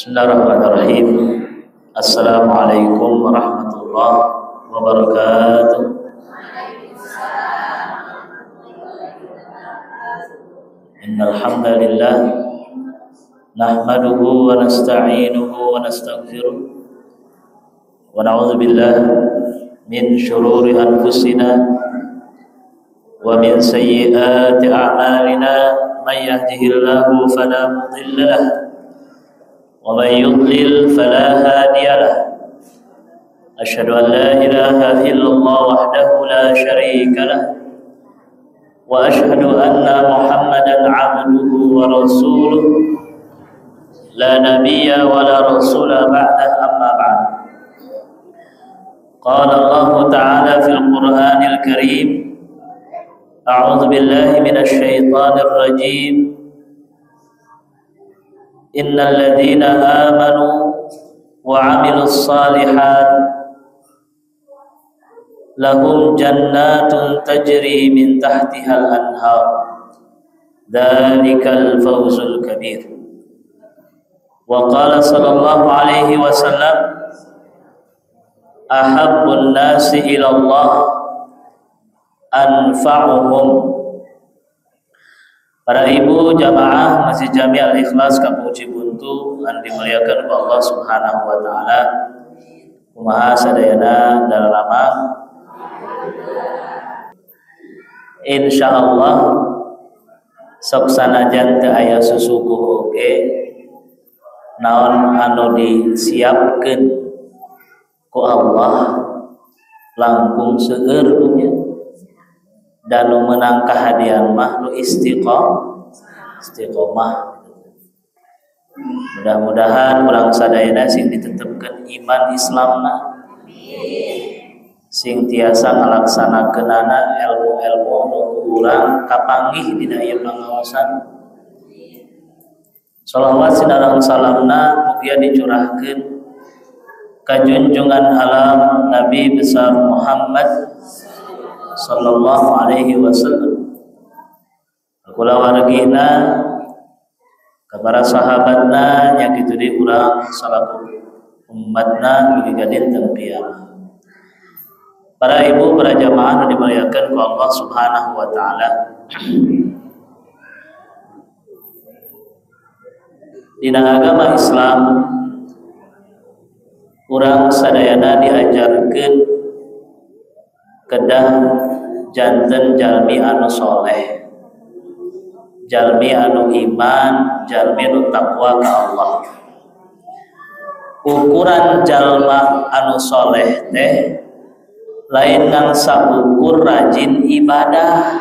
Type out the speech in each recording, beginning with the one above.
Bismillahirrahmanirrahim. Assalamualaikum warahmatullahi wabarakatuh. Innal hamdalillah nahmaduhu wa nasta'inuhu wa nastaghfiruh wa na'udzu billahi min shururi anfusina wa min sayyiati a'malina may yahdihillahu fala mudilla lahu wa may yudlil fala hadiya lahu. Asyhadu an la ilaha illallah wahdahu la syarika lahu wa asyhadu anna Muhammadan 'abduhu wa rasuluh la nabiyya wa la rasula ba'dahu amma ba'd. Qala Allah ta'ala fil Qur'anil Karim, a'udzu billahi minasy syaithanir rajim. Innal ladzina amanu wa 'amilus shalihat lahum jannatun tajri min tahtihal anhar dzalikal fawzul kabir. Wa qala sallallahu alaihi wasallam, ahabbun nasi ila Allah anfa'uhum. Para ibu jamaah Masjid Jami Al-Ikhlas Kampung Cibuntu anu dimuliakan oleh Allah Subhanahu wa taala. Kumaha sadayana dalamang. Insyaallah sok sanajan teu aya susukuh oge naon anu disiapkeun ku Allah langkung seueur dunya. Dan menang kahadian mah nu istiqomah. Mudah-mudahan urang sadayana sing ditetepkeun iman Islamna, sing tiasa ngalaksanakeunana ilmu-ilmu nu urang kapanggih dina ieu pangaosan. Shalawat sinareng salamna mugia dicurahkeun ka junjungan alam Nabi besar Muhammad sallallahu alaihi wasallam, kula wargina, ka para sahabatna nya kitu di urang salaku ummatna dugi ka dinten qiyamah. Para ibu, para jamaah nu dimuliakeun ku Allah Subhanahu wa taala. Dina agama Islam urang sadayana diajarkeun kedah janten jalmi anu soleh, jalmi anu iman, jalmi anu takwa ka Allah. Ukuran jalma anu soleh teh lain ngan saukur rajin ibadah,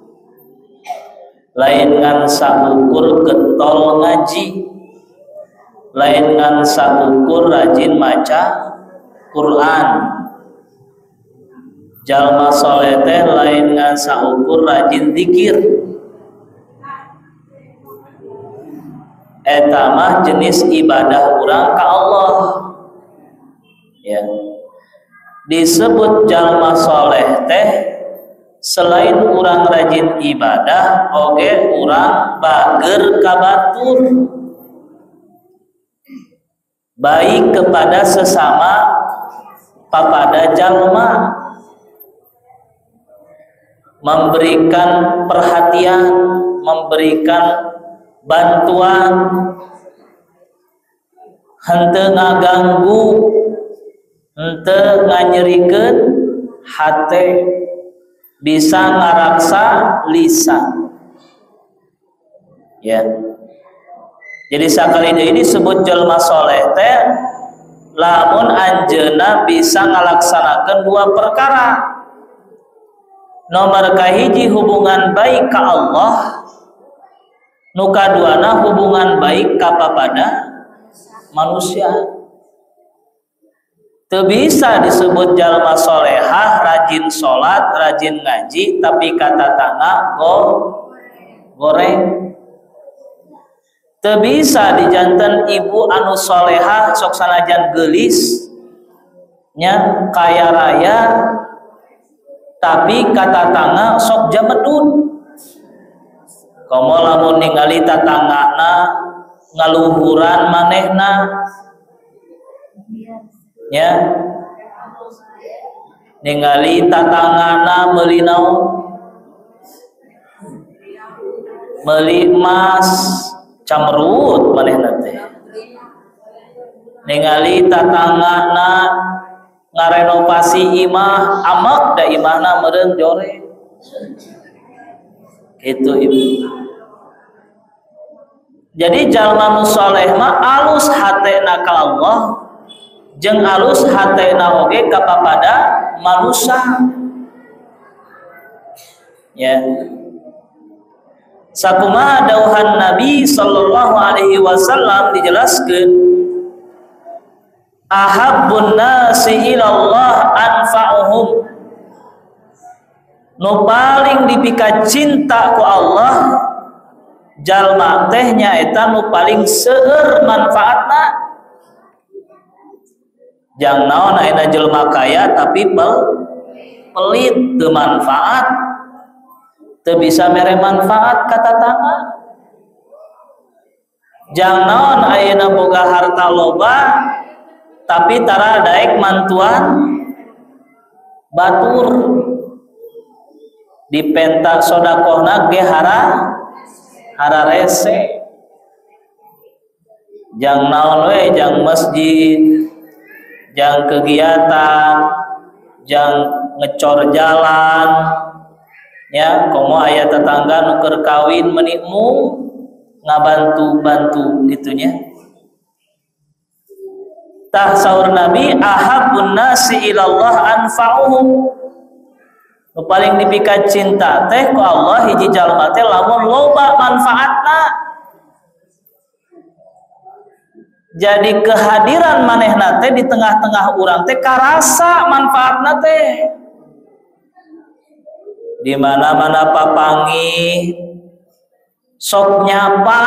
lain ngan saukur getol ngaji, lain ngan saukur rajin maca Quran. Jalma soleh teh lain ngan saukur rajin zikir. Eta mah jenis ibadah urang ka Allah. Ya. Disebut jalma soleh teh selain urang rajin ibadah, oge urang bager ka batur, baik kepada sesama papada jalma, memberikan perhatian, memberikan bantuan, henteu ngaganggu, henteu nganyerikeun hate, bisa ngaraksa lisan. Ya. Jadi sakali deui disebut jalma soleh teh lamun anjeunna bisa ngalaksanakeun dua perkara. Nomor kahiji hubungan baik ka Allah, nu kaduana hubungan baik ka papada manusia. Teu bisa disebut jalma solehah rajin salat, rajin ngaji tapi kata tangga goreng. Teu bisa dijanten ibu anu solehah sok sanajan geulis nya kaya raya tapi kata tangga sok jamedun. Komo lamun ningali tatanggana ngaluhuran manehna nya ningali tatangana meuli naon meuli emas camrut manehna teh ningali tatangana ngarenovasi imah amak da imahna meureun jore itu ibu. Jadi jalma nu saleh mah alus hatena ka Allah jeung alus hatena oge ka papada manusia. Ya. Sakumaha dawuhan Nabi sallallahu alaihi wasallam dijelaskeun ahabbun nasi ilallah anfa'uhum, nu paling dipika cinta ku Allah jalma teh nyaeta nu paling seueur manfaatna. Jang naon ayeuna jelma kaya tapi pelit teu manfaat, teu bisa mere manfaat ka tatangga. Jang naon ayeuna boga harta loba tapi tara daek mantuan batur, dipenta sodakohna ge hara rese. Jang naon we, jang masjid, jang kegiatan, jang ngecor jalan ya, komo aya tetangga nu keur kawin menikmu ngabantu-bantu gitunya. Tah saur Nabi ahabbun nasi ilallah anfa'uhum, nu paling dipika cinta teh ku Allah hiji jalma teh lamun loba manfaatna. Jadi kehadiran manehna teh di tengah-tengah urang teh karasa manfaatna teh. Di mana-mana papangi sok nyapa,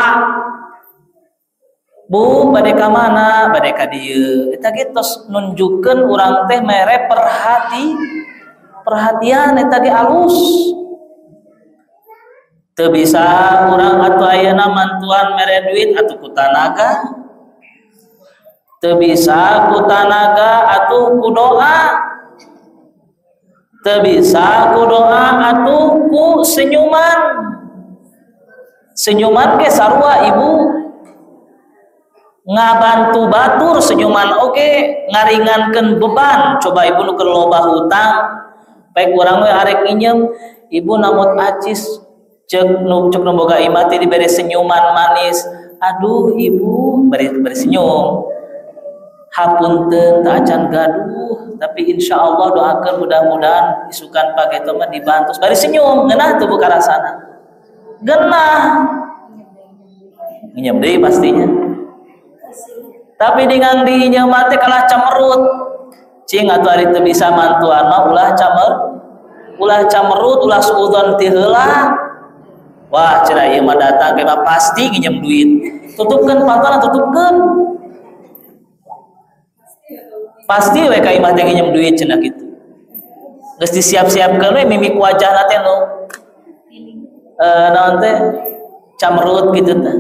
Bu bade ka mana, bade ka dieu, eta ge tos nunjukkeun urang teh mere perhatian eta ge alus. Teu bisa urang atuh ayeuna mantuan mere duit atuh ku tanaga, teu bisa ku tanaga atuh ku doa, teu bisa ku doa atuh ku senyuman. Senyuman ge sarua ibu, ngabantu batur senyuman oge ngaringankeun beban. Coba ibu nu keur loba hutang baik urang we arek nginjem, ibu namot acis cek nu boga imah teh dibere senyuman manis, aduh ibu bari senyum, hapunten teu acan gaduh tapi insyaallah doakeun mudah-mudahan isukan page mah dibantu bari senyum, ngeunah teu buka rasana genah nginjem deui pastinya. Tapi dengan dinya mati kalah camerut, cing atuh ari teu bisa mantuan mah ulah camerut, ulah suudzon ti heula. Wah cenah ieu mah datang ge mah pasti nginjem duit. Tutupkeun pantona, tutupkeun. Pasti we ka imah teh nginjem duit cenah kitu. Geus disiap-siapkeun we mimik wajahna teh nu naon teh camerut kitu teh.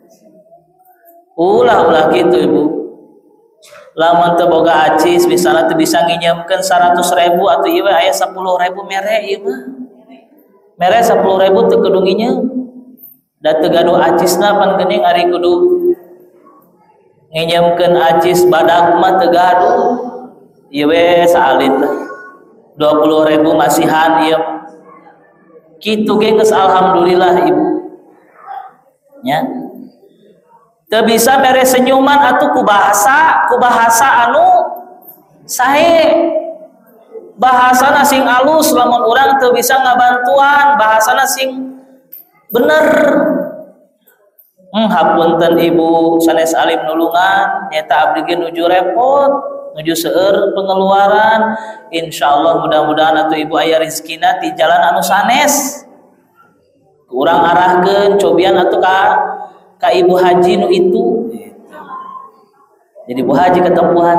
Ulah gitu ibu. Lamun teu boga acis bisana teu bisa nginjemkeun 100.000 atuh ieu aya 10.000 mere ieu mah. Mere 10.000 teu kudu nginjem. Da teu gaduh acisna pan geuning ari kudu nginjemkeun acis badag mah teu gaduh. Ieu we saalit 20.000 masihan ieu. Kitu ge geus alhamdulillah ibu. Nya. Teu bisa mere senyuman atuh ku bahasa anu sae, bahasana sing alus. Lamun urang teu bisa ngabantuan bahasana sing bener, hapunten ibu sanes alim nulungan nyata abdi ge nuju repot, nuju seueur pengeluaran. Insyaallah mudah-mudahan atuh ibu aya rezekina ti jalan anu sanes, urang arahkeun cobian atuh ka ibu haji nu itu. Jadi ibu haji ketempuhan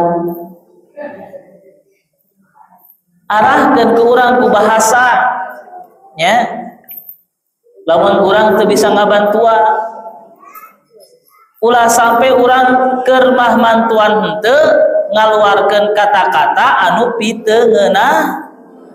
arahkeun ke urang ku bahasa nya. Lamun urang teu bisa ngabantuan ulah sampai urang keur mah mantuan henteu ngaluarkeun kata-kata anu piteungeunah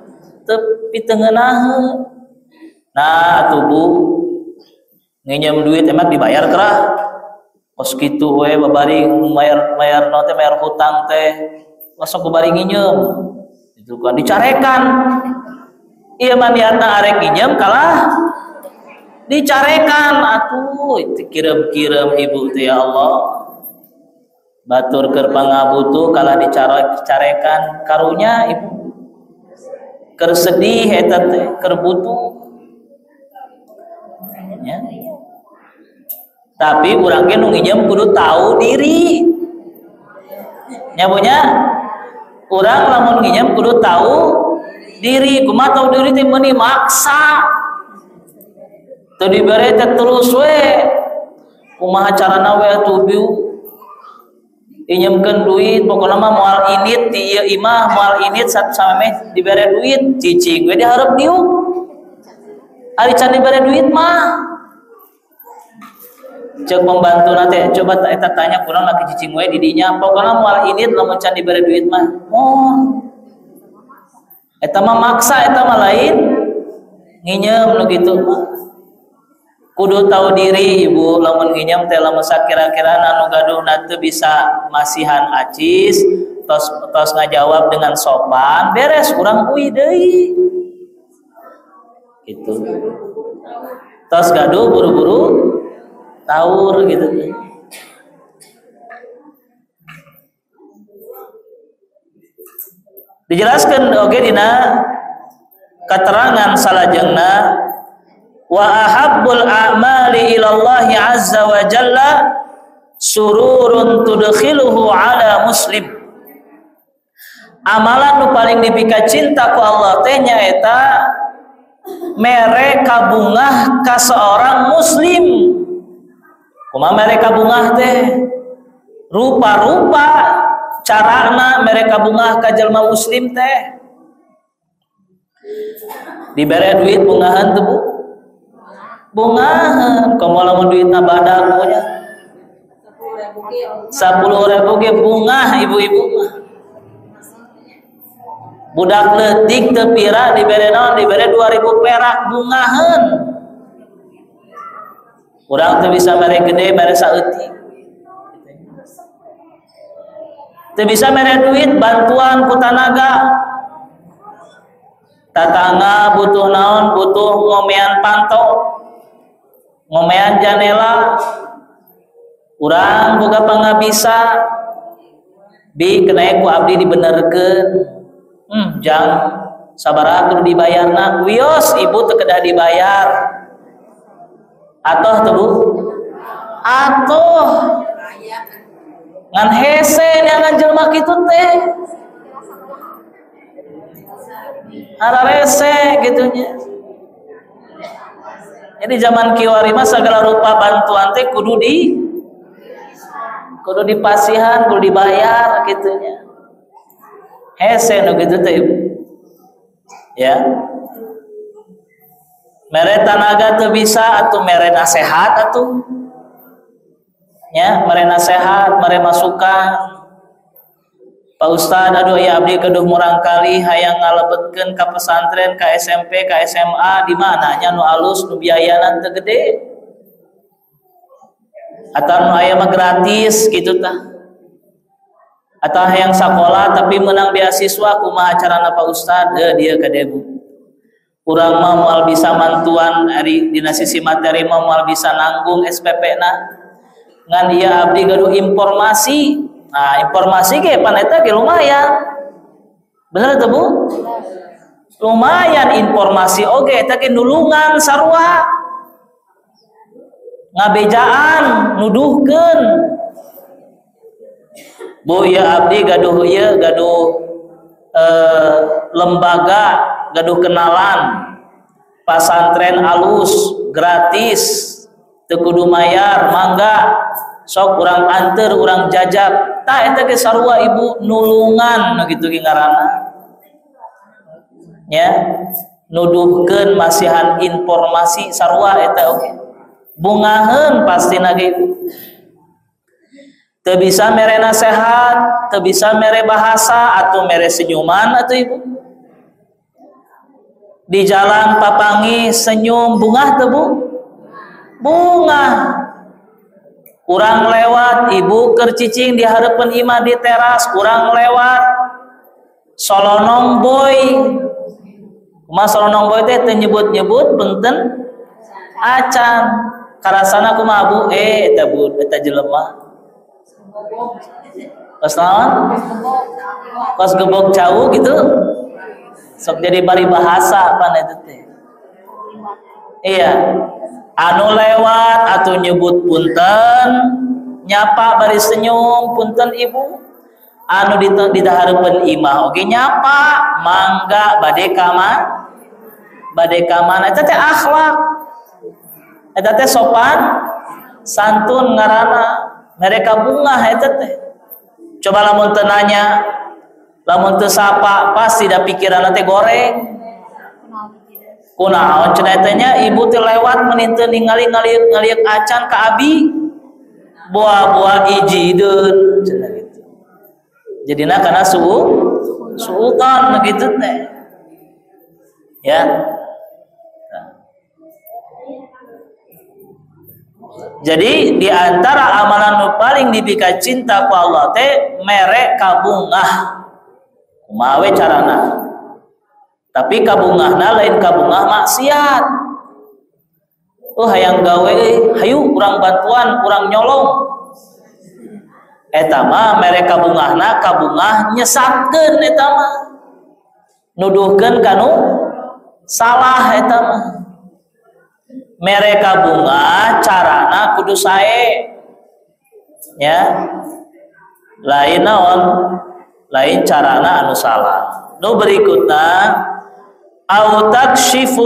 nah atuh Bu nginjem duit emak dibayar kerah kos kitu we babari mayar teh mayar hutang teh masuk kubari nginjem itu kan dicarekan ieu mah niatna arek nginjem kalah dicarekan atuh itu kirem-kirem ibu teh ya Allah batur keur pangabutuh kalah dicarekan karunya ibu keur sedih eta teh keur butuh ya. Tapi urang ge nu nginjem kudu tahu diri nya punya urang lamun nginjem kudu tahu diri kumaha tahu diri teh meuni maksa teu dibere teh terus we kumaha carana we atuh biu injemkeun duit pokona mah moal init ti ieu imah moal init samemeh dibere duit cicing we dihareup diuk ari can dibere duit mah cek pembantu teh coba eta tanya kurang laki cicing we di dinya pokona moal init lamun can dibere duit mah eta mah maksa eta mah lain nginjem nu kitu kudu tahu diri ibu lamun nginjem teh lamun sakira-kira anu gaduhna teu bisa masihan acis tos ngajawab dengan sopan beres urang uih deui gitu tos gaduh buru-buru taur gitu dijelaskan oge dina keterangan salajengna wa ahabbul a'mali ilallahi azza wa jalla sururun tudkhiluhu ala muslim amalan nu paling dipika cinta ku Allah teh nyaeta mere kabungah ka seorang muslim kumaha mere kabungah teh rupa-rupa carana mere kabungah ka jalma muslim teh dibere duit bungahan teu Bu bungahan komo lamun duitna badag punya 10.000 ge bungah ibu-ibu mah budak leutik teu pira dibere naon dibere 2.000 perak bungahan urang teu bisa mere gede mere saeutik teu bisa mere duit bantuan ku tanaga tatangga butuh naon butuh ngomean panto ngomean janela urang boga pangabisa bi kena ku abdi dibenerkeun jang sabaraha kudu dibayarna wios ibu teu kedah dibayar atoh teu Bu atoh ngan hese neangan jelema kitu teh ararese gitunya. Jadi zaman kiwari mah segala rupa bantuan teh kudu dipasihan, kudu dibayar gitunya. Hese nu kitu teh. Ya. Mere tanaga teu bisa atuh mere nasehat atuh. Ya, mere nasehat, mere masukan. Pak Ustad, aduh ya abdi keduh murang kali hayang ngalebetkeun ka pesantren, ka SMP, ka SMA di mana nya nu alus nu biayana teu gede. Atawa nu aya mah gratis kitu tah. Atawa hayang sakola tapi menang beasiswa kumaha carana Pak Ustad? Dieu kade Bu. Urang mah moal bisa mantuan ari dina sisi materi mah moal bisa nanggung SPP-na. Ngan ieu abdi gaduh informasi. Nah, informasi ge pan eta ge lumayan. Bener teu Bu? Lumayan informasi oge eta ge nulungan sarua. Ngabejaan nuduhkeun. Bu ieu abdi gaduh lembaga, gaduh kenalan pasantren alus gratis teu kudu mayar mangga sok urang anter urang jajak tah eta ge sarua ibu nulungan gitu ge ngaranna nya nuduhkeun masihan informasi sarua eta oge bungaheun pastina ge teu bisa mere nasehat, teu bisa mere bahasa atau mere senyuman atuh ibu. Di jalan papangi senyum bungah teu Bu? Bungah. Urang lewat ibu keur cicing di hareupeun imah di teras, urang lewat solonong boy. Kumaha solonong boy teh teu nyebut-nyebut punten acan. Karasana kumaha Bu? Eta Bu, eta jelema. Kos naon? Kos gebok jauh gitu. Sok jadi bari bahasa pan eta teh. Iya. Anu lewat atuh nyebut punten, nyapa bari senyum punten Ibu. Anu di hareupeun imah oge nyapa, mangga bade ka mana eta teh akhlak. Eta teh sopan santun ngaranna. Mereka bungah eta teh. Coba lamun teu nanya, lamun teu sapa, pasti da pikiranna teh goreng. Kunaon cenah teh nya ibu teh lewat meuni teu ningali ngaliuk acan ka abi. Buah-buah ijideun cenah gitu. Jadina kana suuton gitu teh. Ya. Jadi di antara amalan nu paling dipika cinta ku Allah teh mere kabungah. Kumaha we carana? Tapi kabungahna lain kabungah maksiat. Hayang gawe hayu urang bantuan, urang nyolong. Eta mah mere kabungahna kabungah nyesatkeun eta mah. Nuduhkeun kanu salah eta mah. Mereka bunga carana kudu sae ya, lain naon, lain carana anu salah. Nu berikutna au takshifu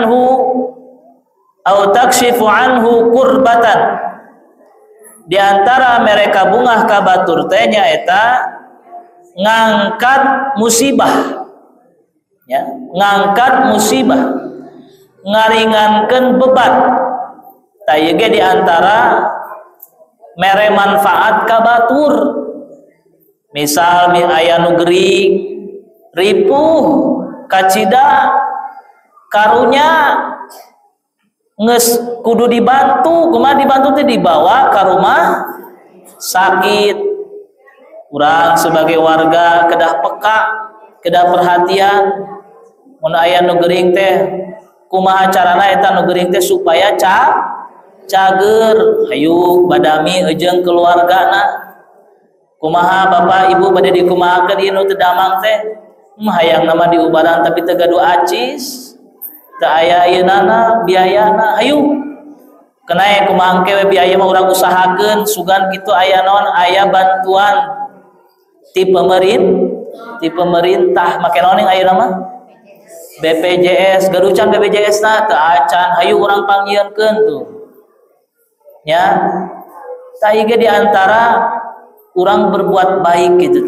anhu kurbatan. Di antara mereka bunga ka batur teh nyaeta ngangkat musibah ya, ngangkat musibah, ngaringankeun beban. Tah ieu ge di antara mere manfaat ka batur. Misal aya nu gering, ripuh, kacida, karunya geus kudu dibantu. Kumaha dibantu teh dibawa ka rumah sakit. Urang sebagai warga kedah peka, kedah perhatian. Mun aya nu gering teh kumaha carana eta nu gering teh supaya cager, hayu badami ejeung keluargana. Kumaha bapak ibu bade dikumahakeun ieu nu teu damang teh? Hayang nama diubaran tapi teu gaduh acis. Teu aya ieunana biayana, hayu. Kenae kumaha engke we biaya mah urang usahakeun sugan kitu aya naon? Aya bantuan ti pemerintah make naon yang ayeuna mah? BPJS, gaducan BPJS na teu acan, hayu urang panggieunkeun tuh. Ya. Tah ieu di antara urang berbuat baik gitu.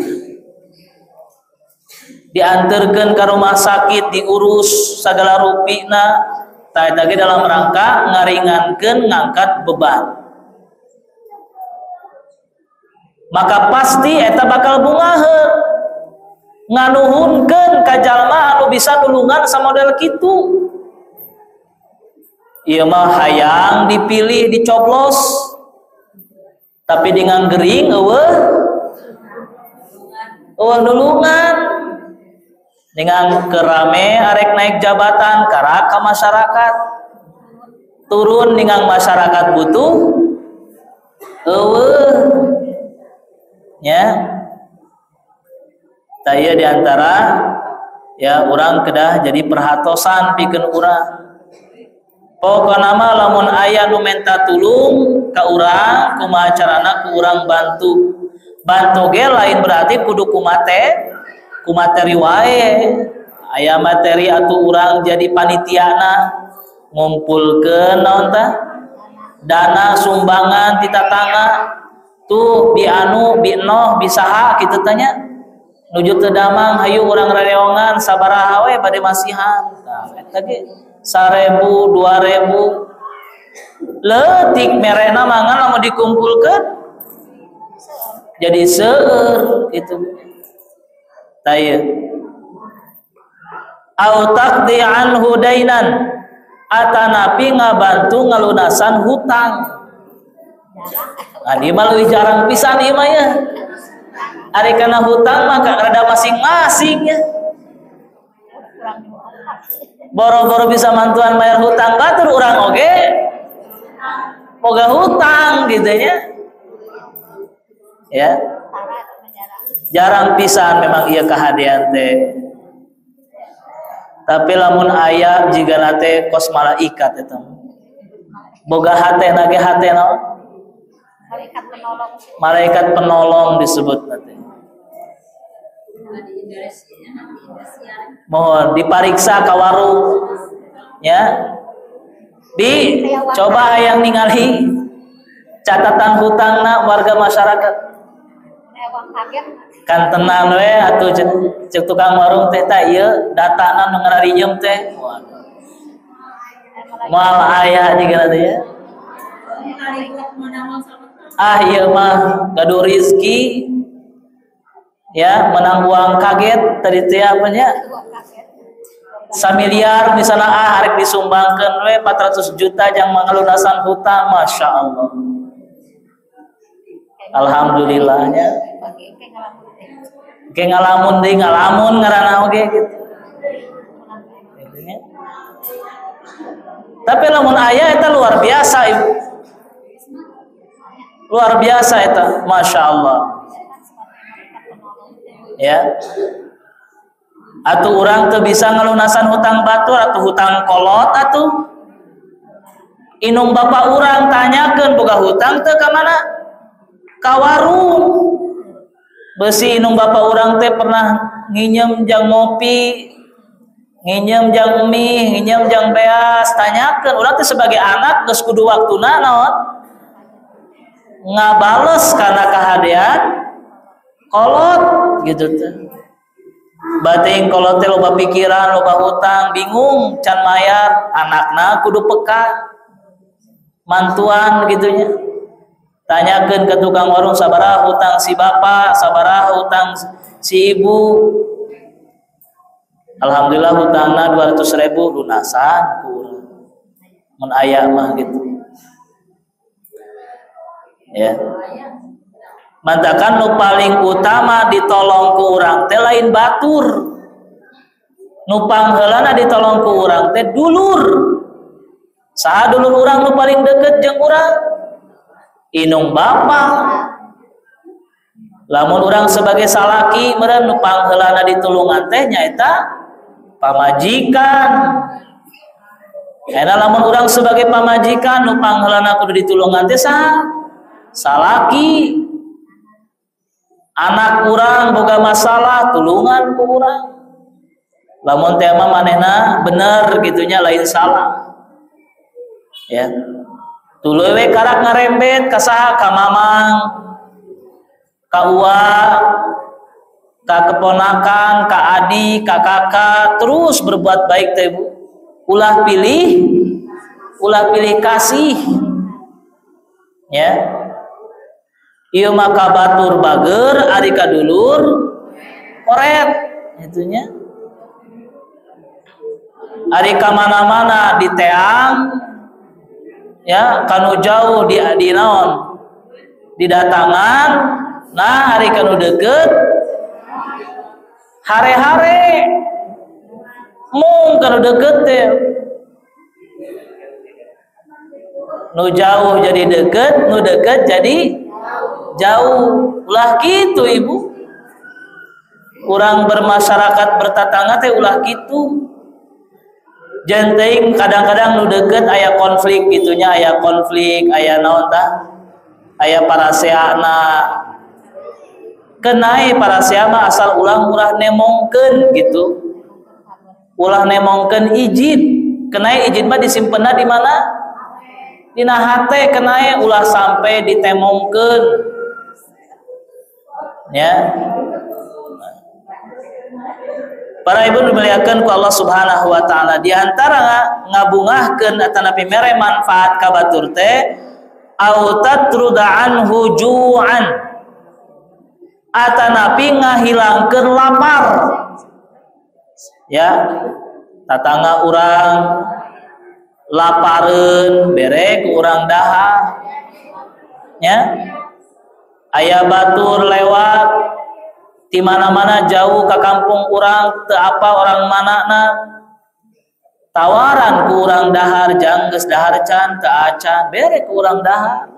Dianterkeun ka rumah sakit, diurus sagala rupina, tah eta ge dalam rangka ngaringankeun ngangkat beban. Maka pasti eta bakal bungaheun. Nganuhunkeun ka jalma anu bisa nulungan samodel kitu. Ieu mah hayang dipilih dicoblos. Tapi dengan gering eueuh nulungan. Dengan kerame arek naik jabatan karak ka masyarakat. Turun dengan masyarakat butuh eueuh. Ya. Taya diantara ya urang kedah jadi perhatosan pikeun urang. Pokona mah lamun aya nu menta tulung ka urang kumaha carana ku urang bantu. Bantu ge lain berarti kudu ku materi wae. Aya materi atuh urang jadi panitiana ngumpulkeun naon tah? Dana sumbangan ti tatangga. Tuh bi anu bi noh bisaha kitu tanya. Nuju teu damang hayu urang rareongan sabaraha we bade masihan. Nah, eta ge 1.000 2.000 leutik merena mangan lamun dikumpulkeun jadi seueur itu taya au taqdi anhu dainan atanapi ngabantu ngalunasan hutang. Di mah leuwih jarang pisan ieu mah ya. Ari kana hutang mah rada masing-masing ya. Boro-boro bisa mantuan bayar hutang batur urang oge boga hutang gitu ya. Ya. Jarang pisan memang ieu kahadean teh. Tapi lamun aya jigana teh kos malaikat eta. Boga hatena ge hatena malaikat penolong disebut nanti. Mohon dipariksa ka warung ya. Coba hayang ningali catatan hutangna warga masyarakat. Kan tenang we atuh cek tukang warung teh tah ieu datana nu ngararinyeum teh. Moal aya digana teh ya. Ieu mah gaduh rezeki ya, menang uang kaget tadi teh apa nya? 1 miliar misalnya arek disumbangkeun we 400 juta jang mangalunasan hutang, masya Allah. Alhamdulillahnya. Ge ngalamun deui ngalamun ngaranna oge gitu. Tapi lamun aya eta luar biasa ibu. Luar biasa eta, masya Allah. Ya. Atuh urang teu bisa ngalunasan hutang batur atau hutang kolot atuh. Inung bapak urang tanyakeun boga hutang teu ka mana? Ka warung. Beusi inung bapak urang teh pernah nginjem jang ngopi, nginjem jang mie, nginjem jang beas, tanyakeun urang teh sebagai anak geus kudu waktuna naon? Ngabales karena kahadean kolot gitu teh. Bating kolot teh loba pikiran, loba hutang, bingung can mayar, anakna kudu peka. Mantuan gitunya. Tanyakeun ke tukang warung sabaraha hutang si bapak, sabaraha hutang si ibu. Alhamdulillah hutangna 200.000 lunasan ku urang. Mun aya mah gitu. Ya. Mantakan nu paling utama ditolong ku urang teh lain batur. Nu pangheulana ditolong ku urang teh dulur. Saha dulur urang nu paling deket jeung urang? Inung bapak. Lamun urang sebagai salaki meureun nu pangheulana ditulungan teh nyaeta pamajikan. Karena lamun urang sebagai pamajikan nu pangheulana kudu ditulungan teh saha? Salaki. Anak urang boga masalah tulungan ku urang. Lamun teh mah manehna bener gitunya lain salah. Ya. Tuluy we karak ngarembet ka saha? Ka mamang, ka ua, ka keponakan, ka adik, ka kakak, terus berbuat baik teh Bu. Ulah pilih kasih. Ya. Ieu mah ka batur bager, ari ka dulur koret itunya. Ari ka mana-mana diteang ya, kanu jauh di naon? Didatangan. Nah, ari kanu deukeut hare-hare. Mung kanu deukeut teh. Nu jauh jadi deukeut, nu deukeut jadi jauh. Ulah gitu ibu. Urang bermasyarakat bertatangga teh ulah gitu. Jenteng kadang-kadang nu deukeut aya konflik gitunya, aya konflik, aya naon tah? Aya paraseana. Kenai parasea mah asal ulah nemongkeun gitu. Ulah nemongkeun izin. Kenai izin mah disimpenna di mana? Dina hate kenai ulah sampai ditemongkeun. Ya. Para ibu dimuliakeun ku Allah Subhanahu wa taala, di antara ngabungahkeun atanapi mere manfaat ka batur teh au tatruda anhu ju'an. atanapi ngahilangkeun lapar. Ya, tatangga urang lapareun bere ku urang dahar. Ya. Aya batur lewat di mana-mana jauh ke kampung urang teu apa orang manana. Tawaran ku urang dahar jang geus dahar can teu acan bere ku urang dahar.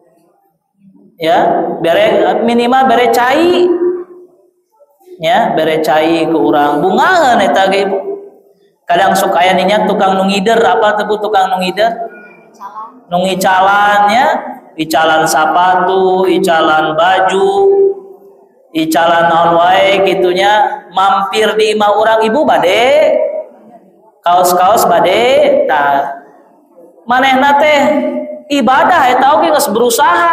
Ya, bere minimal bere cai. Ya, bere cai ku urang bungaheun eta ge. Kadang sok aya nya tukang nu ngider apa teu tukang nu ngider? Nu ngicalan ya, icalan sepatu, icalan baju, icalan naon wae gitunya, mampir di imah urang ibu bade kaos-kaos bade tah manehna teh ibadah eta oge geus berusaha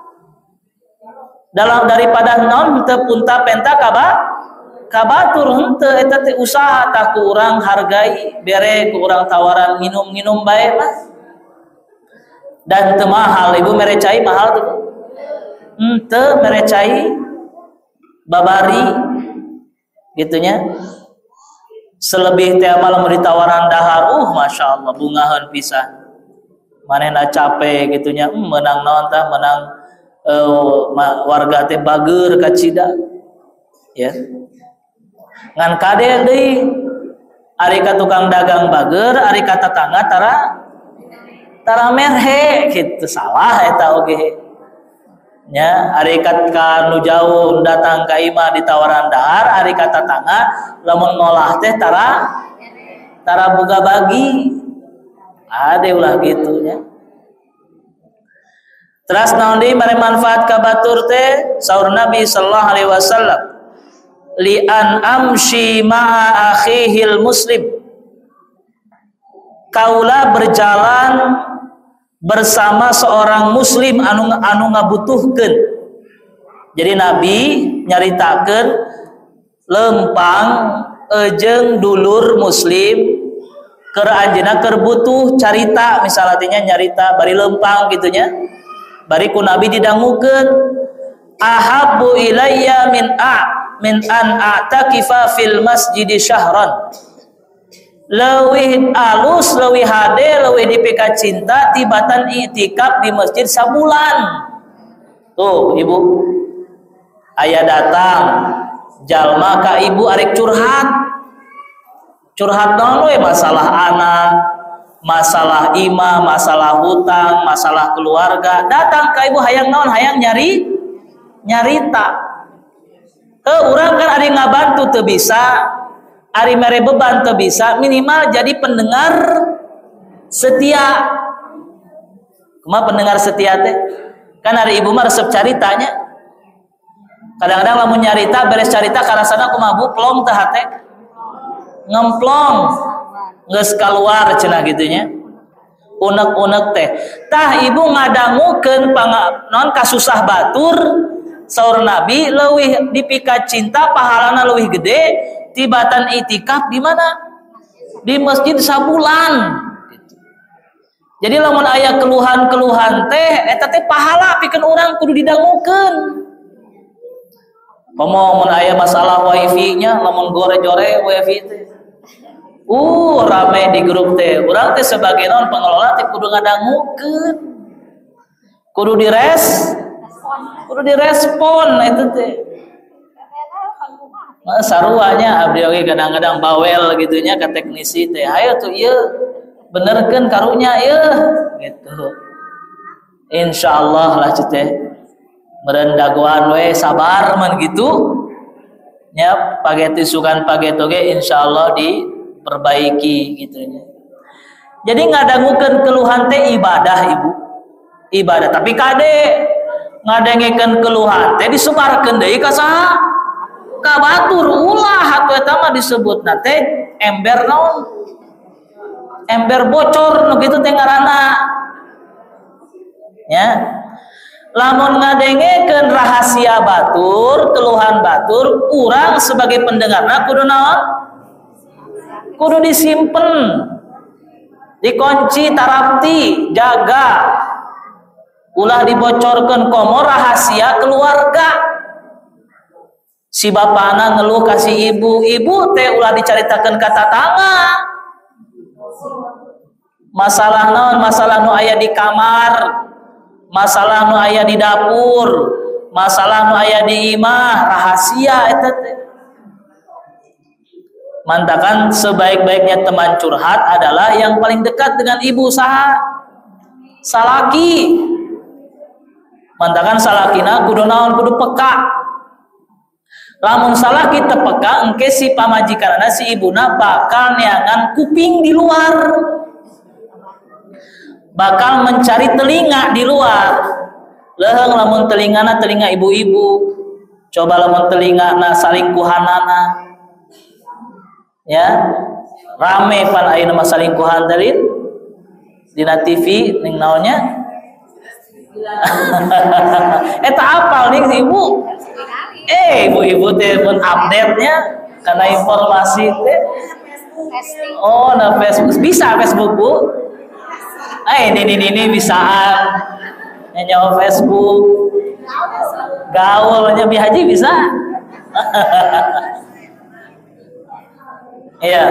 dalam daripada naon teu punta penta kabatur henteu eta teh usaha tah ku urang hargai bere ku urang tawaran minum-minum bae mah dan teu mahal. Ibu mere cai mahal tuh henteu mere cai babari gitunya. Selebih teh malam ditawaran dahar masya Allah bungahan pisan manehna capek gitunya menang naon tah menang warga teh bager ka cida ya ngan kade deui ari ka tukang dagang bager ari ka tetangga tara merhe kitu salah eta oge nya ari ka nu jauh datang ka imah ditawaran dahar ari ka tetangga lamun ngolah teh tara boga bagi ade ulah gitu nya. Teras naon deui mare manfaat ka batur teh saur Nabi sallallahu alaihi wasallam li an amshi ma'a akhihil muslim kaula berjalan bersama seorang muslim anu ngabutuhkeun. Jadi Nabi nyaritakeun lempang jeung dulur muslim keur anjeunna keur butuh carita misal artinya nyarita bari lempang gitunya bari ku Nabi didangukeun ahabbu ilayya min an a'takifa fil masjidi syahran leuwih alus leuwih hade leuwih dipika cinta tibatan i'tikaf di masjid sabulan. Tuh ibu aya datang jalma ka ibu arek curhat naon we masalah anak, masalah imah, masalah hutang, masalah keluarga. Datang ka ibu hayang naon? Hayang nyarita. Urang kan ari ngabantu teu bisa, ari mere beban teu bisa, minimal jadi pendengar setia. Kumaha pendengar setia teh? Kan ari ibu mah resep caritanya. Kadang-kadang lamun nyarita beres carita karasana kumaha bu plong teh hate. Ngemplong geus kaluar cenah gitunya unek-unek teh tah ibu ngadangukeun non kasusah batur saur Nabi leuwih dipika cinta pahalana leuwih gede tibatan i'tikaf di mana di masjid sabulan gitu. Jadi lamun aya keluhan-keluhan teh eta teh pahala pikeun urang kudu didangukeun. Mun aya masalah wifi nya lamun gore-jore wifi teh rame di grup teh urang teh sebagai non pengelola teh kudu ngadangukeun kudu direspon itu teh saruanya abdi oge kadang-kadang bawel gitunya ka teknisi teh hayo tuh ieu benerkeun karunya ieu gitu insyaallah lah teh meureun dagoan we sabar man gitu nya paget isukan paget oge insyaallah diperbaiki gitunya. Jadi ngadangukeun keluhan teh ibadah ibu. Ibadah tapi kade ngadengekeun keluhan teh disubarkeun deui ka saha? Ka batur ulah atuh eta mah disebutna teh ember naon? Ember bocor nu kitu teh ngaranna. Ya. Lamun ngadengekeun rahasia batur, keluhan batur, urang sebagai pendengarna kudu naon? Kudu disimpen, dikunci, tarapti, jaga. Ulah dibocorkeun komo rahasia keluarga. Si bapana ngeluh kasih ibu, ibu teh ulah dicaritakeun ka tatangga. Masalah naon? Masalah nu aya di kamar, masalah nu aya di dapur, masalah nu aya di imah, rahasia eta teh. Mantakan sebaik-baiknya teman curhat adalah yang paling dekat dengan ibu saha? Salaki. Mantakan salakina kudu naon? Kudu peka. Lamun salaki teu peka, engke si pamajikanana si ibuna bakal neangan kuping di luar. Bakal mencari telinga di luar. Leuheung lamun telingana telinga ibu-ibu. Coba lamun telingana salingkuhanana. Ya, rame pan ayeuna mah salingkuhan tadi dina TV ning naonnya. Eta apal nih si ibu. Ibu-ibu teh pun update-nya karena informasi teh. Oh, na Facebook. Bisa Facebook, Bu? Ini bisaan. Nyawa Facebook. Gaulnya Bi Haji bisa. Iya.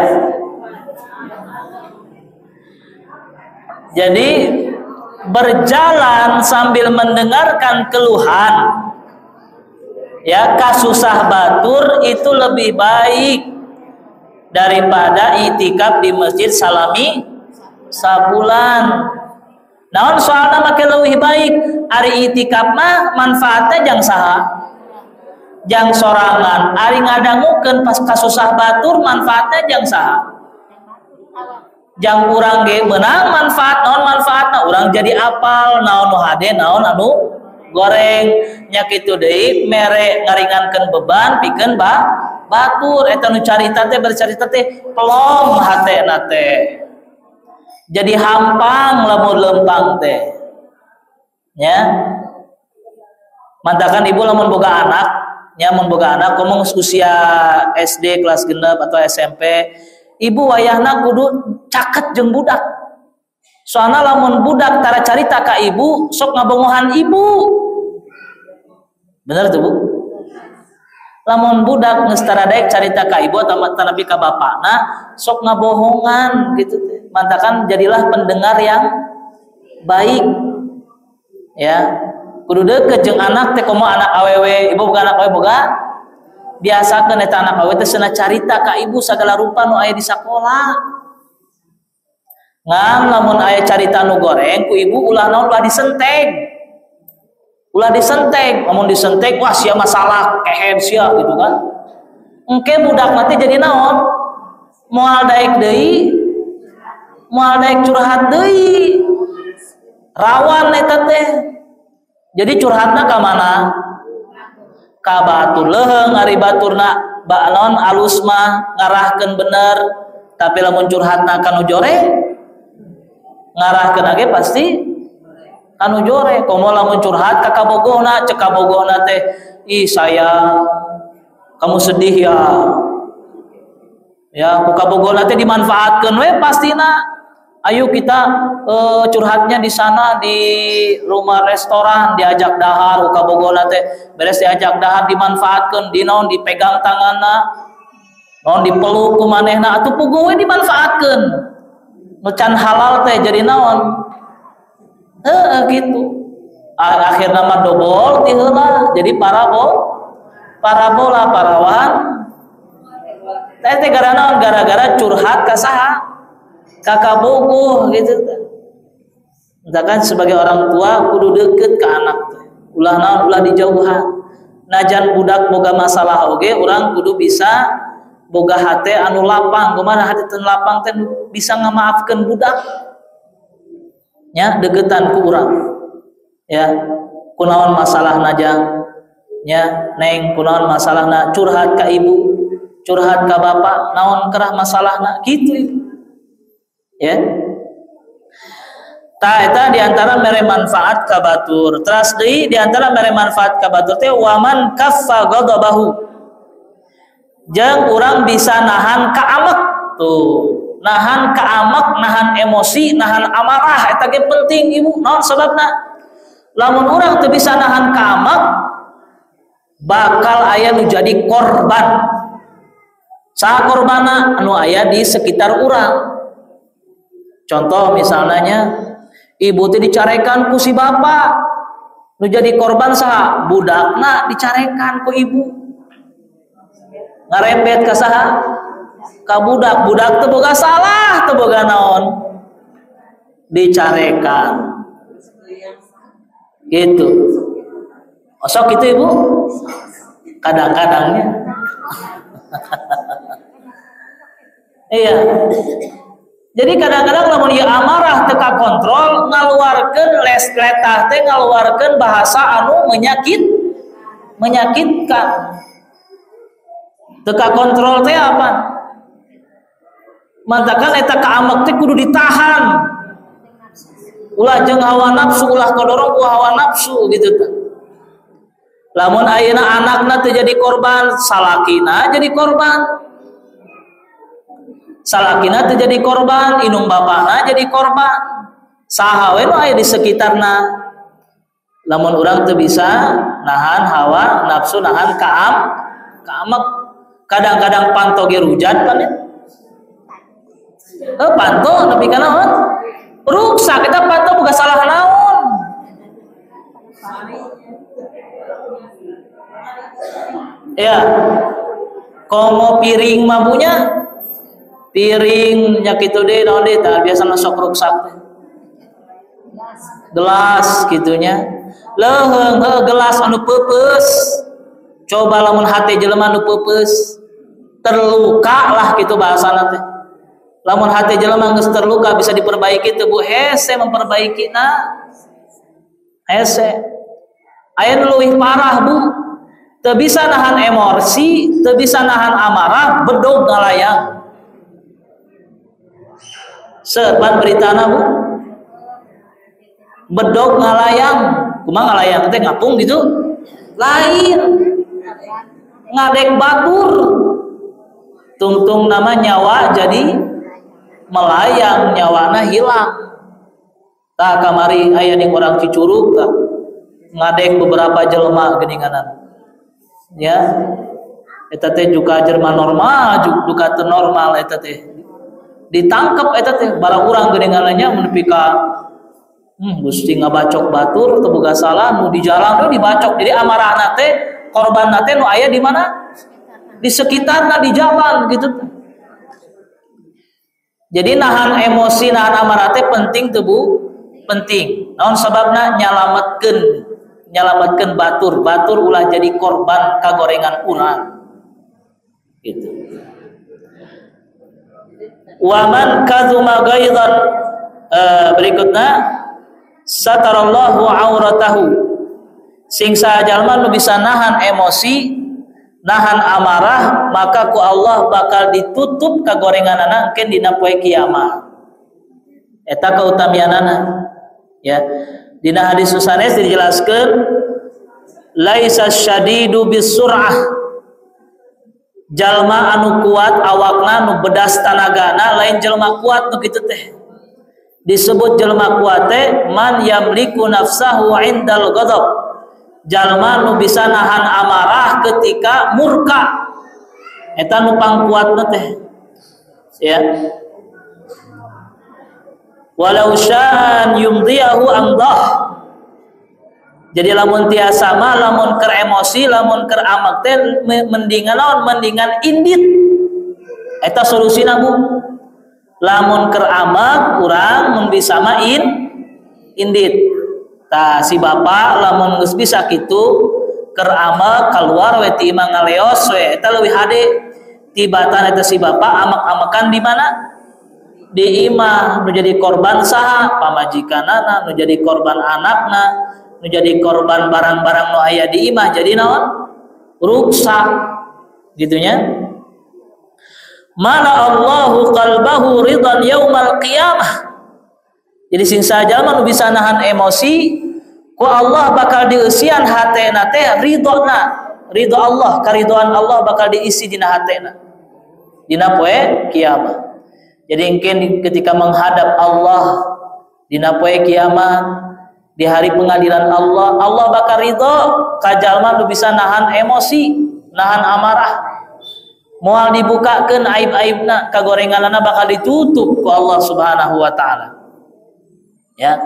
Jadi berjalan sambil mendengarkan keluhan, ya, kasusah batur itu lebih baik daripada itikaf di masjid salami sabulan. Naon soalna make leuwih baik ari itikaf mah manfaatnya jang saha? Jang sorangan. Ari ngadangukeun pas kasusah batur manfaatnya jang saha? Jang urang ge meunang manfaat. Naon manfaatna? Urang jadi apal naon nu hade naon anu goreng nya kitu deui mere ngaringankeun beban pikeun batur. Eta nu carita teh bercarita teh pelong hatena teh. Jadi hampang lamun lempang teh. Ya. Mantakan ibu lamun boga anak, nya mun boga anak ngomong usia SD kelas genep atau SMP, ibu wayahna kudu caket jeung budak. Soalna lamun budak tara carita ka ibu sok ngabongohan ibu. Bener tuh Bu? Lamun budak geus tara daek carita ka ibu atau tanapi ka bapakna sok ngabohongan gitu teh. Mantakan jadilah pendengar yang baik. Ya. Kudu deukeut jeung anak teh komo anak awewe, ibu boga anak awewe boga biasakeun eta anak awewe teh cenah carita ka ibu sagala rupa nu aya di sakola. Ngam lamun aya carita nu goreng ku ibu ulah naon ulah disenteg. Ulah disenteg, lamun disenteg wah sia masalah kehed sia gitu kan. Engke budak mah teh jadi naon? Moal daek deui, moal daek curhat deui. Rawan eta teh. Jadi curhatna ka mana? Ka batur. Leuheung ari baturna balon alus mah ngarahkeun bener, tapi lamun curhatna ka nu jore ngarahkeun age pasti anu jore. Komo lamun curhat ka kabogohna, cek kabogohna teh, "Ih sayang, kamu sedih ya." Ya, ku kabogohna teh dimanfaatkeun we pastina. Ayo kita curhatnya di sana di rumah restoran, diajak dahar ku kabogohna teh, beres diajak dahar dimanfaatkeun, di naon dipegang tanganna, naon dipeluk ku manehna atuh puguh we dimanfaatkeun. Nu can halal teh jadi naon? Gitu. Akhirna mah dobol ti heula jadi parabola parawan. Teh gara-gara curhat ka saha? Kakak bogoh gitu. Misalkan sebagai orang tua kudu deket ke anak. Ulah naon ulah dijauhan. Najan budak boga masalah oge, urang kudu bisa boga hate anu lapang. Kumaha hate teu lapang teh bisa ngamaafkeun budak. Nya degetan ku urang. Ya, kunaon masalahna jang? Ya, neng kunaon masalahna? Curhat ka ibu, curhat ka bapak, naon kerah masalahna? Gitu ibu. Ya. Eta diantara mere manfaat ka batur. Teras deui diantara mere manfaat ka batur teh waman kaffa ghadabahu. Jeung urang bisa nahan kaamek tuh. Nahan kaamek, nahan emosi, nahan amarah eta ge penting ibu. Naon sababna? Lamun urang teu bisa nahan kaamek, bakal aya nu jadi korban. Saha korbana anu aya di sekitar urang. Contoh misalnya ibu teh dicarekan ku si bapak, nu jadi korban saha? Budakna dicarekan ku ibu. Ngarembet ka saha? Ka budak. Budak teu boga salah, teu boga naon. Dicarekan. Gitu. Osok gitu ibu? Kadang-kadangnya. Iya. Jadi kadang-kadang lamun ieu amarah teu kontrol ngaluarkeun letah teh ngaluarkeun bahasa anu menyakitkan. Teu kontrol teh apa? Mantakan eta kaamek teh kudu ditahan. Ulah jeung hawa nafsu, ulah kodorong ku hawa nafsu gitu teh. Lamun ayeuna anakna teu jadi korban, salakina jadi korban. Salakina teu jadi korban, inung bapana jadi korban. Saha we nu aya di sekitarna. Lamun urang teu bisa nahan hawa nafsu, nahan kaamek. Kadang-kadang panto ge rujat kan ya. Panto nepi ka naon? Ruksak eta panto boga salah naon. Ya. Komo piring mabunya piring nya kitu deui naon deui tah biasana sok ruksak teh. Gelas gitunya. Leuheung gelas anu peupeus. Coba lamun hate jelema anu peupeus terluka lah gitu bahasana teh. Lamun hate jelema geus terluka bisa diperbaiki teu Bu? Hese memperbaikina. Hese. Aya nu leuwih parah Bu. Teu bisa nahan emosi, teu bisa nahan amarah, bedog ngalayang. Sepan beritana Bu. Bedog ngalayang. Kumaha ngalayang teh ngapung gitu? Lain. Ngadek batur. Tungtung nama nyawa jadi melayang, nyawana hilang. Tah kamari aya di urang Cicurug tah ngadek beberapa jelema geuninganan. Ya. Eta teh juga Jerman normal, juga teu normal eta teh. Ditangkep eta teh bara urang geuninganannya nepi ka Gusti ngabacok batur teu boga salah nu di jalan teh dibacok. Jadi amarahna teh korbanna teh nu aya di mana? Di sekitarna di jalan gitu. Jadi nahan emosi, nahan amarah teh penting teu Bu? Penting. Naon sababna? Nyalametkeun batur. Batur ulah jadi korban kagorengan urang. Gitu. Wa man kadzuma ghaidhan berikutna satarallahu auratahu. Sing sajalma nu bisa nahan emosi, nahan amarah, maka ku Allah bakal ditutup kagorenganana engkeun dina poe kiamat. Eta kautamianana. Ya. Dina hadis sanes dijelaskeun laisa syadidu bisur'ah. Jalma anu kuat awakna nu bedas tanagana lain jalma kuat nu kitu teh. Disebut jalma kuat teh man yamliku nafsahu indal ghadab. Jalma nu bisa nahan amarah ketika murka. Eta nu pangkuatna teh. Ya. Walau sya'an yumdiyahu amdah. Jadi lamun tiasa mah lamun keur emosi, lamun keur amek teh mendingan naon? Mendingan indit. Eta solusina Bu. Lamun keur amek urang mun bisa mah indit. Tah si bapa lamun geus bisa kitu keur amek kaluar we ti imah ngaleos we eta leuwih hade. Tibatan eta si bapa amek-amekan di mana? Di imah. Nu jadi korban saha? Pamajikanana, nu jadi korban anakna, nu jadi korban barang-barang nu aya di imah jadi naon? Ruksak. Gitunya. Mala Allahu qalbahu ridhan yaumal qiyamah. Jadi sing sajalma nu bisa nahan emosi, ku Allah bakal dieusian hatena teh ridhona. Ridho Allah, karidhoan Allah bakal diisi dina hatena. Dina poe kiamat. Jadi mungkin ketika menghadap Allah dina poe kiamat di hari pengadilan Allah. Allah bakal ridho ka jalma nu bisa nahan emosi, nahan amarah. Moal dibukakeun aib-aibna, kagorenganana bakal ditutup ku Allah Subhanahu wa taala. Ya.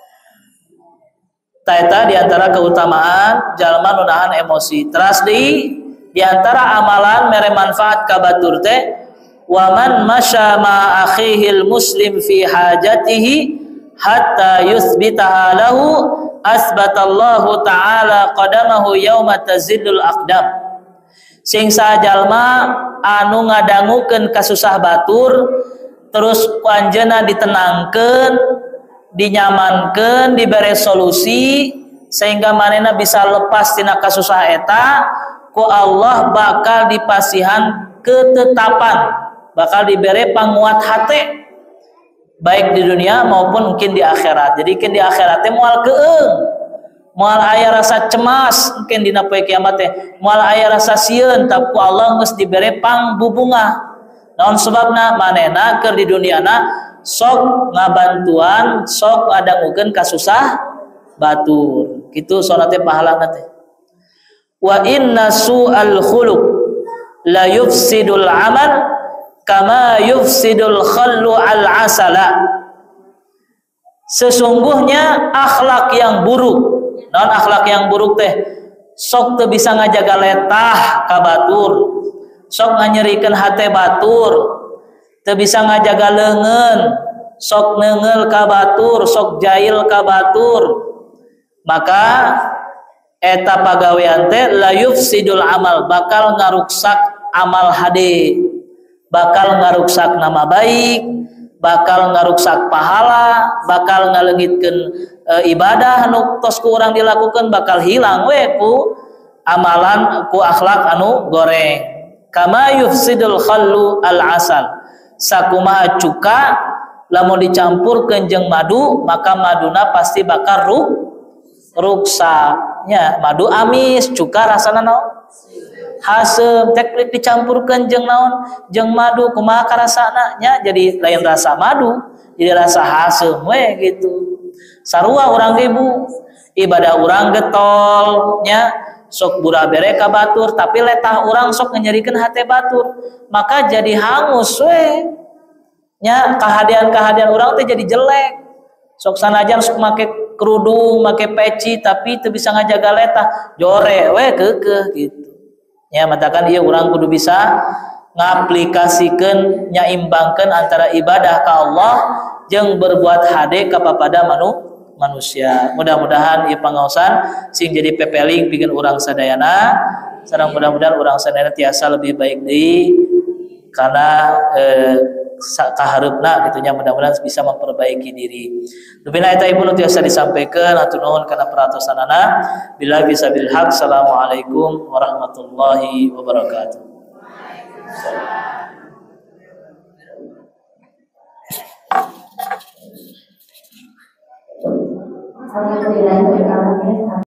Taeta di antara keutamaan jalma nu nahan emosi. Teras di antara amalan mere manfaat ka batur teh, wa man masya ma akhihil muslim fi hajatihi hatta yuthbitaha lahu asbatallahu ta'ala qadamahu yauma tazillul aqdam. Sing sajalma anu ngadangukeun kasusah batur terus panjeunna ditenangkeun, dinyamankeun, diberi solusi sehingga manehna bisa lepas tina kasusah eta, ku Allah bakal dipasihan ketetapan, bakal diberi panguat hate baik di dunia maupun mungkin di akhirat. Jadi mungkin di akhirat teh moal keung, moal aya rasa cemas, mungkin dina poe kiamat teh moal aya rasa sieun, tapi Allah geus dibere pangbubungah. Naon sebabna? Manehna keur di duniana sok ngabantuan, sok ngadangukeun kasusah batur. Kitu soalna teh pahalana teh. Wa inna su'al khuluq la yufsidul amal kama yufsidul khallu al-asala. Sesungguhnya akhlak yang buruk, non akhlak yang buruk teh sok teu bisa ngajaga letah ka batur, sok nganyerikeun hate batur, teu bisa ngajaga leungeun, sok neungeul ka batur, sok jail ka batur. Maka eta pagawean teh la yufsidul amal, bakal ngaruksak amal hade, bakal ngaruksak nama baik, bakal ngaruksak pahala, bakal ngaleungitkeun ibadah anu tos ku urang dilakukeun, bakal hilang we ku amalan, ku akhlak anu goreng. Kama yufsidul khallu al asal, sakumaha cuka lamun dicampurkeun jeung madu maka maduna pasti bakal ruksaknya. Madu amis, cuka rasana naon? Hasem. Tek dicampurkeun jeung naon? Jeung madu, kumaha karasana nya? Jadi lain rasa madu, jadi rasa hasem we gitu. Sarua urang ge Bu, ibadah urang getol nya sok bura bere ka batur, tapi letah urang sok nyerikeun hate batur, maka jadi hangus we nya. Kahadian-kahadian urang teh jadi jelek. Sok sanajan sok make kerudung, make peci, tapi teu bisa ngajaga letah, jore we keukeuh gitu. Ya matakan ieu urang kudu bisa ngaplikasikeun, nyaimbangkeun antara ibadah ka Allah jeung berbuat hade ka papada manusia. Mudah-mudahan ieu pangaosan sing jadi pepeling pikeun urang sadayana, sareng mudah-mudahan urang sadayana tiasa lebih baik deui karena kahareupna gitu nya, mudah-mudahan bisa memperbaiki diri. Dupina eta ibu nu tiasa disampaikan, atur nuhun kana peratosanana. Bila bisa bil haq. Assalamualaikum warahmatullahi wabarakatuh. Alhamdulillah.